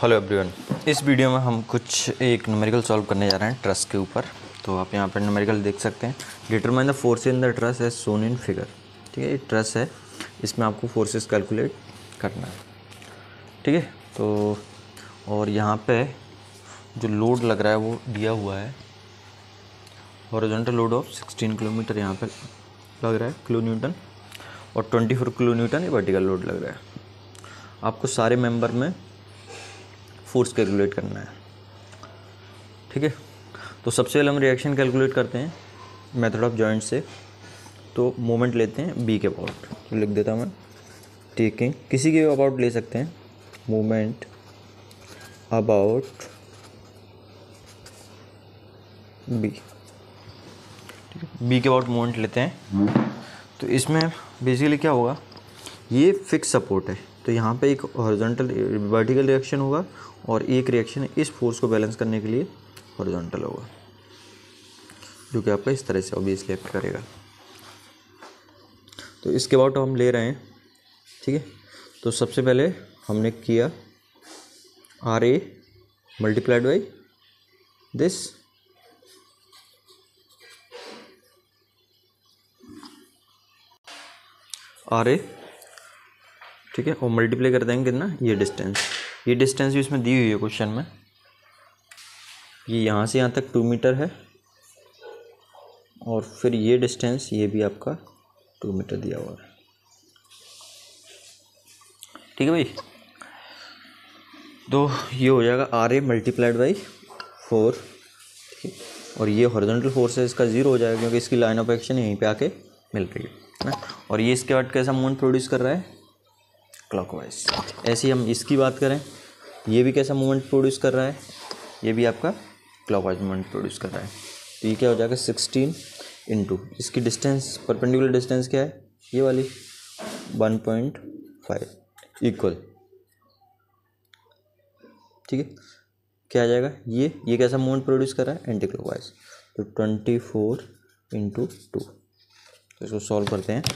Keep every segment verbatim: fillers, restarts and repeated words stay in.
Hello everyone, इस video में हम कुछ एक न्यूमेरिकल सॉल्व करने जा रहे हैं ट्रस के ऊपर। तो आप यहाँ पर न्यूमेरिकल देख सकते हैं। Determine the force in the truss as shown in figure. ठीक है, ये ट्रस है, इसमें आपको फोर्सेस कैलकुलेट करना है। ठीक है, तो और यहाँ पे जो लोड लग रहा है वो दिया हुआ है, horizontal load of sixteen kilometre यहाँ पे लग रहा है किलो न्यूटन, और ट्वेंटी फोर किलो न्यूटन ये वर्टिकल लोड लग रहा है। आपको सारे मेंबर में फोर्स कैलकुलेट करना है। ठीक है, तो सबसे पहले हम रिएक्शन कैलकुलेट करते हैं मेथड ऑफ जॉइंट से। तो मोमेंट लेते हैं बी के अबाउट, तो लिख देता हूँ मैं टेकिंग, किसी के अबाउट ले सकते हैं, मोमेंट अबाउट बी। ठीक है, बी के अबाउट मोमेंट लेते हैं। तो इसमें बेसिकली क्या होगा, ये फिक्स सपोर्ट है, तो यहाँ पे एक हॉरिजॉन्टल वर्टिकल रिएक्शन होगा और एक रिएक्शन इस फोर्स को बैलेंस करने के लिए हॉरिजॉन्टल होगा, जो कि आपका इस तरह से ऑब्वियसली एक्ट करेगा। तो इसके बाद हम ले रहे हैं। ठीक है, तो सबसे पहले हमने किया R A multiplied by this, R A. ठीक है, और मल्टीप्लाई कर देंगे कितना, ये डिस्टेंस, ये डिस्टेंस भी इसमें दी हुई है क्वेश्चन में। ये यहाँ से यहाँ तक टू मीटर है, और फिर ये डिस्टेंस ये भी आपका टू मीटर दिया हुआ है। ठीक है भाई, तो ये हो जाएगा R A multiplied by four. ठीक है, और ये हॉरिजॉन्टल फोर्स है, इसका जीरो हो जाएगा क्योंकि इसकी लाइन ऑफ एक्शन यहीं पे आके मिल रही है ना। और ये इसके बाद कैसा मोमेंट प्रोड्यूस कर रहा है, क्लॉकवाइज। ऐसे ही हम इसकी बात करें, ये भी कैसा मोमेंट प्रोड्यूस कर रहा है, ये भी आपका क्लॉकवाइज मोमेंट प्रोड्यूस कर रहा है। तो ये क्या हो जाएगा, सिक्सटीन इंटू इसकी डिस्टेंस, परपेंडिकुलर डिस्टेंस क्या है, ये वाली वन पॉइंट फाइव इक्वल। ठीक है, क्या आ जाएगा, ये ये कैसा मोमेंट प्रोड्यूस कर रहा है, एंटी क्लॉकवाइज। तो ट्वेंटी फोर इंटू टू, तो इसको सॉल्व करते हैं।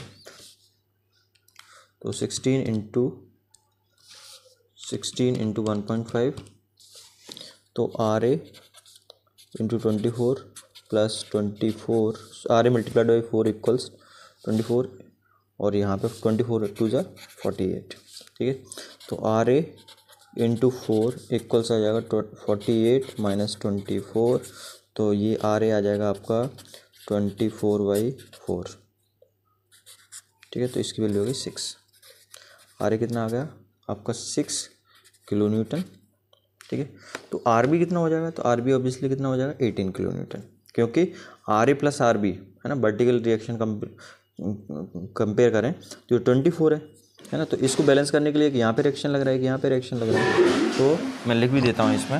तो sixteen into sixteen into one point five, तो R A into twenty four plus twenty four, R A multiplied by four equals twenty four, और यहाँ पे ट्वेंटी फोर टू जा फोर्टी एट। ठीक है, तो R A into four equals आ जाएगा forty eight minus twenty four, तो ये आर ए आ जाएगा आपका ट्वेंटी फोर बाई फोर। ठीक है, तो इसकी वैल्यू होगी सिक्स। आर ए कितना आ गया आपका, सिक्स किलो न्यूटन। ठीक है, तो आर बी कितना हो जाएगा, तो आर बी ऑब्वियसली कितना हो जाएगा, एटीन किलो न्यूटन, क्योंकि R A plus R B है ना, वर्टिकल रिएक्शन कंपेयर करें तो ट्वेंटी फोर है है ना। तो इसको बैलेंस करने के लिए कि यहाँ पे रिएक्शन लग रहा है कि यहाँ पे रिएक्शन लग रहा है, तो मैं लिख भी देता हूँ इसमें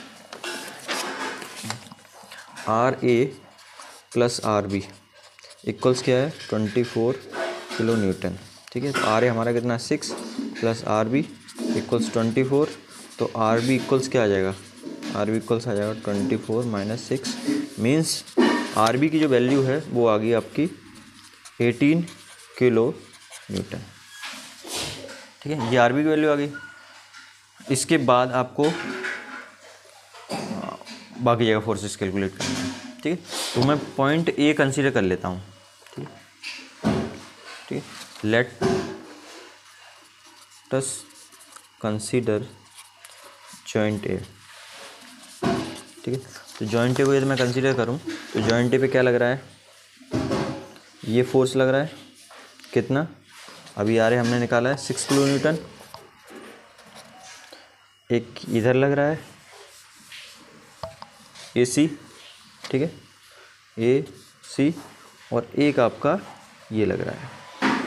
R A plus R B equals क्या है, ट्वेंटी फोर किलो न्यूटन। ठीक है, तो आर ए हमारा कितना, six plus R B equals twenty four, तो आर बी इक्वल्स क्या आ जाएगा, आर बी इक्वल्स आ जाएगा twenty four minus six, means R B की जो वैल्यू है वो आ गई आपकी एटीन किलो न्यूटन। ठीक है, ये आर बी की वैल्यू आ गई। इसके बाद आपको बाकी जगह फोर्सेस कैलकुलेट करना है। ठीक है, तो मैं पॉइंट ए कंसीडर कर लेता हूँ। ठीक है, ठीक है, let us consider joint A. ठीक है, तो जॉइंट ए को यदि मैं कंसीडर करूं तो जॉइंट ए पे क्या लग रहा है, ये फोर्स लग रहा है कितना, अभी आ रहे हमने निकाला है सिक्स किलो न्यूटन। एक इधर लग रहा है ए सी। ठीक है, ए सी, और एक आपका ये लग रहा है।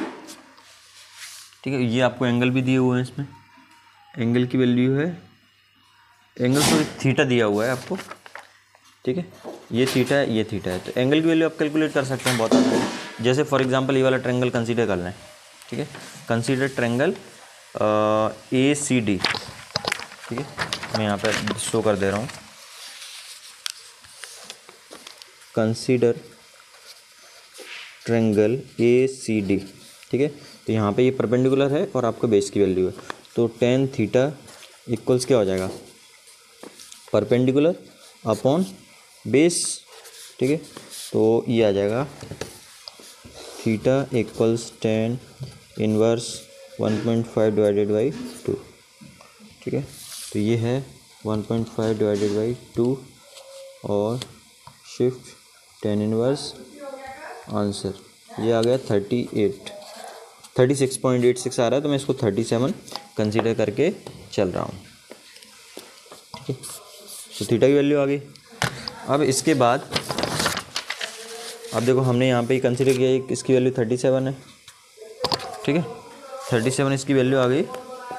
ठीक है, ये आपको एंगल भी दिए हुए हैं, इसमें एंगल की वैल्यू है, एंगल तो थीटा दिया हुआ है आपको। ठीक है, ये थीटा है, ये थीटा है, तो एंगल की वैल्यू आप कैलकुलेट कर सकते हैं बहुत आसान है। जैसे फॉर एग्जांपल ये वाला ट्रायंगल कंसीडर कर लें। ठीक है, consider triangle A C D. ठीक है, मैं यहाँ पे शो कर दे रहा हूँ, consider triangle A C D. ठीक है, तो यहाँ पे ये परपेंडिकुलर है और आपका बेस की वैल्यू है, तो टेन थीटा इक्वल्स क्या हो जाएगा, परपेंडिकुलर अपॉन बेस, ठीक है। तो ये आ जाएगा theta equals tan inverse one point five divided by two, ठीक है। तो ये है one point five divided by two और शिफ्ट टेन इनवर्स, आंसर ये आ गया thirty eight thirty six point eight six आ रहा है, तो मैं इसको थर्टी सेवन कंसीडर करके चल रहा हूँ, ठीक है। तो थीटा की वैल्यू आ गई। अब इसके बाद अब देखो हमने यहाँ पे ही कंसीडर किया है, इसकी वैल्यू थर्टी सेवन है, ठीक है। थर्टी सेवन इसकी वैल्यू आ गई,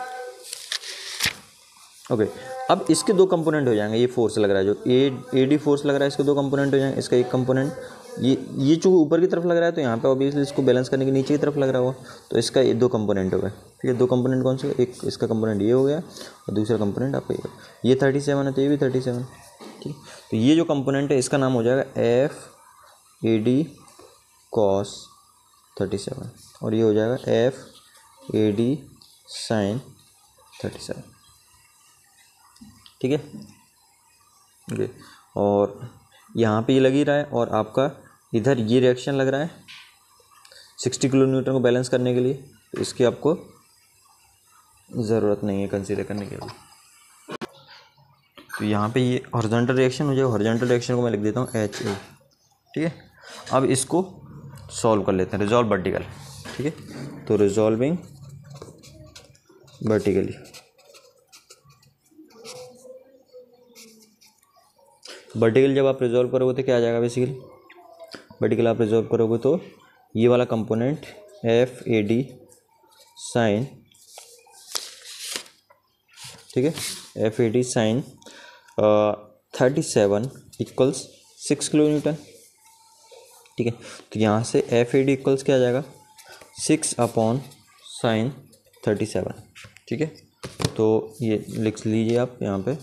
ओके। अब इसके दो कंपोनेंट हो जाएंगे, ये फोर्स लग रहा है जो ए ए डी फोर्स लग रहा है, इसके दो कंपोनेंट हो जाएंगे। इसका एक कंपोनेंट ये ये जो ऊपर की तरफ लग रहा है, तो यहाँ पे ऑब्वियसली इसको बैलेंस करने के नीचे की तरफ लग रहा होगा, तो इसका ये दो कंपोनेंट हो गए, ठीक है। दो कंपोनेंट कौन से, एक इसका कंपोनेंट ये हो गया और दूसरा कंपोनेंट आपका ये ये थर्टी सेवन है, तो ये भी थर्टी सेवन, ठीक। तो ये जो कंपोनेंट है इसका नाम हो जाएगा F A D cos thirty seven और ये हो जाएगा F A D sine thirty seven, ठीक है, ओके। और यहाँ पे ये लग ही रहा है और आपका इधर ये रिएक्शन लग रहा है सिक्सटी किलो न्यूटन को बैलेंस करने के लिए, तो इसकी आपको ज़रूरत नहीं है कंसीडर करने के लिए। तो यहाँ पे ये हॉरिजॉन्टल रिएक्शन हो जाएगा, हॉरिजॉन्टल रिएक्शन को मैं लिख देता हूँ एच ए, ठीक है। अब इसको सॉल्व कर लेते हैं, रिजॉल्व वर्टिकल, ठीक है। तो रिजॉल्विंग वर्टिकली, वर्टिकल जब आप रिजॉल्व करोगे तो क्या आ जाएगा, बेसिकली वर्टिकल आप रिजॉल्व करोगे तो ये वाला component F A D sine, ठीक है, F A D sine thirty seven equals six kilo newton, ठीक है। तो यहाँ से एफ ए डी इक्वल्स क्या आ जाएगा, six upon sine thirty seven, ठीक है। तो ये लिख लीजिए आप यहाँ पे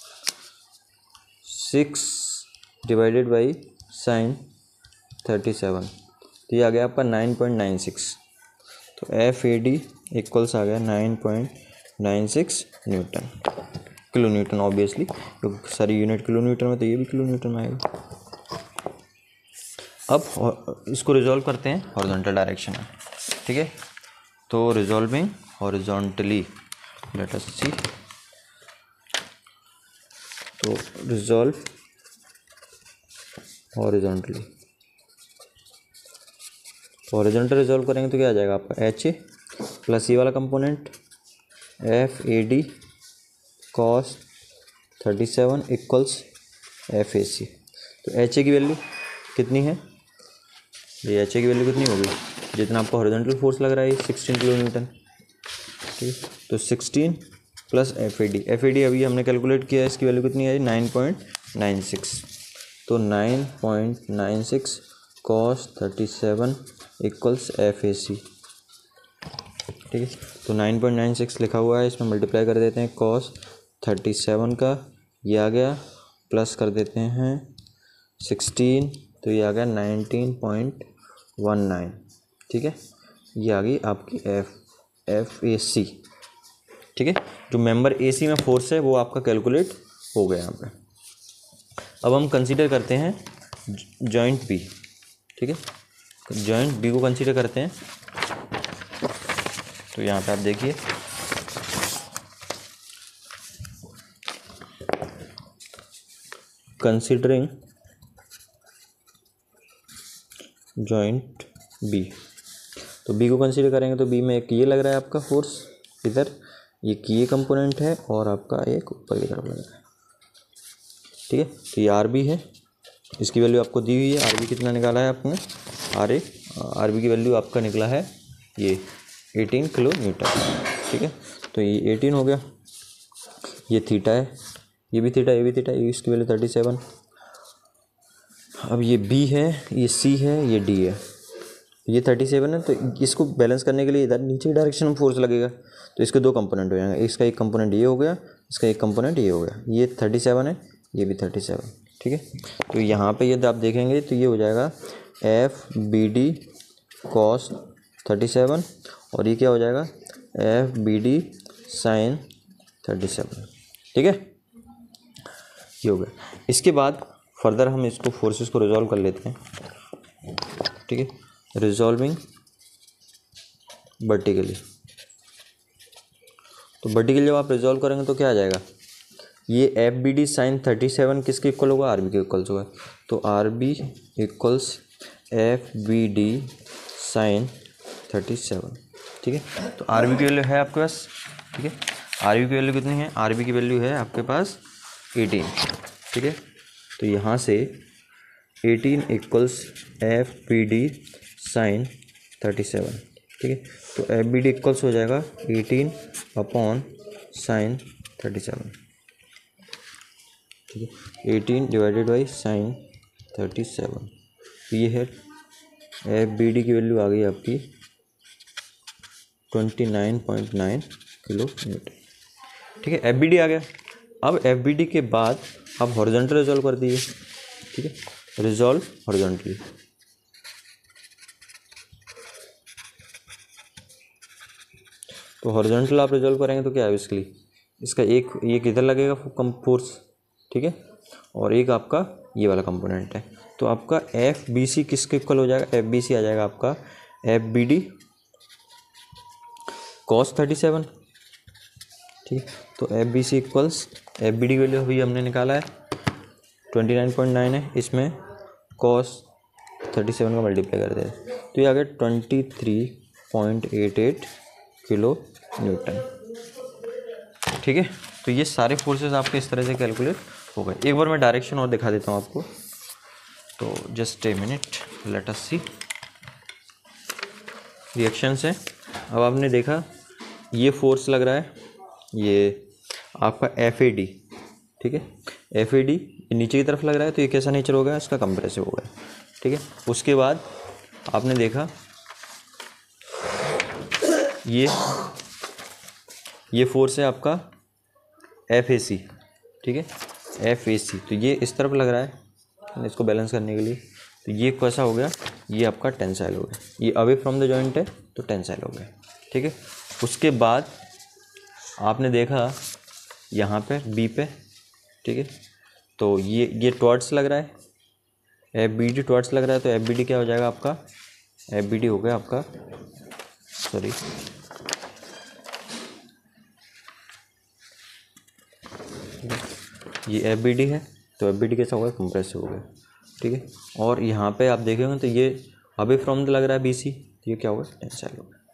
six divided by sine thirty seven, तो ये आ गया आपका नाइन पॉइंट नाइन सिक्स। तो एफ ए डी इक्वल्स आ गया nine point nine six newton, kilo newton obviously, क्योंकि सारी यूनिट किलो न्यूटन में, तो ये भी किलो न्यूटन में आएगा। अब इसको रिजॉल्व करते हैं हॉरिजॉन्टल डायरेक्शन में, ठीक है। तो resolving horizontally, let us see, तो रिजॉल्व हॉरिजॉन्टली, हॉरिजॉन्टल रिजॉल्व करेंगे तो क्या आ जाएगा आपका एच ए प्लस ये वाला component F A D cos thirty seven equals F A C. तो एच ए की वैल्यू कितनी है, ये एच ए की वैल्यू कितनी होगी, जितना आपको हॉरिजॉन्टल फोर्स लग रहा है सिक्सटीन किलो न्यूटन, ठीक है। तो sixteen plus F A D, F A D अभी हमने कैलकुलेट किया है, इसकी वैल्यू कितनी आई नाइन पॉइंट नाइन सिक्स। तो nine point nine six cos thirty seven equals F A C, ठीक है। तो नाइन पॉइंट नाइन सिक्स लिखा हुआ है, इसमें मल्टीप्लाई कर देते हैं कॉस थर्टी सेवन का, ये आ गया, प्लस कर देते हैं सिक्सटीन, तो ये आ गया नाइनटीन पॉइंट वन नाइन, ठीक है। ये आ गई आपकी एफ एफ ए सी, ठीक है। जो मेंबर ए सी में फोर्स है वो आपका कैलकुलेट हो गया यहाँ पे। अब हम कंसीडर करते हैं जॉइंट बी, ठीक है। जॉइंट बी को कंसीडर करते हैं, तो यहाँ पे आप देखिए कंसीडरिंग जॉइंट बी, तो बी को कंसीडर करेंगे तो बी में एक ये लग रहा है आपका फोर्स, इधर एक ये कंपोनेंट है और आपका एक ऊपर की तरफ लग रहा है, ठीक है। तो ये आर बी है, इसकी वैल्यू आपको दी हुई है, आर बी कितना निकाला है आपने, आर ए आर बी की वैल्यू आपका निकला है ये एटीन किलो न्यूटन, ठीक है। तो ये एटीन हो गया, ये थीटा है, ये भी थीटा, ये भी थीटा, ये इसकी वैल्यू थर्टी सेवन। अब ये बी है, ये सी है, ये डी है, ये थर्टी सेवन है। तो इसको बैलेंस करने के लिए इधर नीचे की डायरेक्शन में फोर्स लगेगा, तो इसके दो कंपोनेंट हो जाएंगे, इसका एक कंपोनेंट ये हो गया, इसका एक कंपोनेंट ये हो गया, ये थर्टी सेवन है, ये भी थर्टी सेवन, ठीक है। तो यहाँ पे यदि आप देखेंगे तो ये हो जाएगा F B D cos thirty seven और ये क्या हो जाएगा F B D sine thirty seven. ठीक है, ये हो गया। इसके बाद फर्दर हम इसको फोर्सेस को रिजॉल्व कर लेते हैं। ठीक है, रिजॉल्विंग वर्टिकली। तो वर्टिकली जब आप रिजॉल्व करेंगे तो क्या आ जाएगा, ये F B D sine thirty seven किसके इक्वल होगा, आर बी के इक्वल्स होगा। तो R B equals F B D sine thirty seven. ठीक है, तो आर बी की वैल्यू है आपके पास। ठीक है, आर बी की वैल्यू कितनी है, आर बी की वैल्यू है आपके पास एटीन। ठीक है, तो यहाँ से eighteen equals F B D sine thirty seven. ठीक है, तो एफ बी डी इक्वल्स हो जाएगा eighteen upon sine thirty seven. ठीक है, eighteen divided by sine thirty seven. तो ये है एफ बी डी की वैल्यू आ गई आपकी twenty nine point nine kilo newton. ठीक है, एफ बी डी आ गया। अब एफ बी डी के बाद आप हॉरिजॉन्टल रिजॉल्व कर दिए। ठीक है, रिजॉल्व हॉरिजॉन्टली। तो हॉरिजॉन्टल आप रिजॉल्व करेंगे तो क्या है, बेसिकली इसका एक ये किधर लगेगा कम फोर्स। ठीक है, और एक आपका ये वाला कंपोनेंट है। तो आपका एफ बी सी किसके इक्वल हो जाएगा, एफ बी सी आ जाएगा आपका F B D cos thirty seven. ठीक है, तो F B C equals F B D value अभी हमने निकाला है ट्वेंटी नाइन पॉइंट नाइन है, इसमें कॉस थर्टी सेवन का मल्टीप्लाई कर दे तो ये आ गया twenty three point eight eight kilo newton. ठीक है, तो ये सारे फोर्सेस आपके इस तरह से कैलकुलेट हो गए। एक बार मैं डायरेक्शन और दिखा देता हूँ आपको। तो just a minute, let us see reaction से। अब आपने देखा ये फोर्स लग रहा है, ये आपका एफ ए डी। ठीक है, एफ ए डी नीचे की तरफ लग रहा है, तो ये कैसा नेचर हो गया, इसका कंप्रेसिव हो गया। ठीक है, उसके बाद आपने देखा ये ये फोर्स है आपका एफ ए सी। ठीक है, एफ ए सी, तो ये इस तरफ लग रहा है इसको बैलेंस करने के लिए। तो ये कैसा हो गया, ये आपका टेंसाइल हो गया। ये अवे फ्रॉम द जॉइंट है तो टेंसाइल हो गया। ठीक है, उसके बाद आपने देखा यहाँ पे बी पे। ठीक है, तो ये ये टॉर्ड्स लग रहा है, एफ बी डी टॉर्ड्स लग रहा है। तो एफ बी डी क्या हो जाएगा आपका, एफ बी डी हो गया आपका, सॉरी ये एफ बी डी है। तो एफ बी डी कैसा होगा, कंप्रेसिव हो गया। ठीक है, और यहाँ पे आप देखेंगे तो ये अवे फ्रॉम द लग रहा है बी सी, तो ये क्या होगा, टेंसाइल होगा।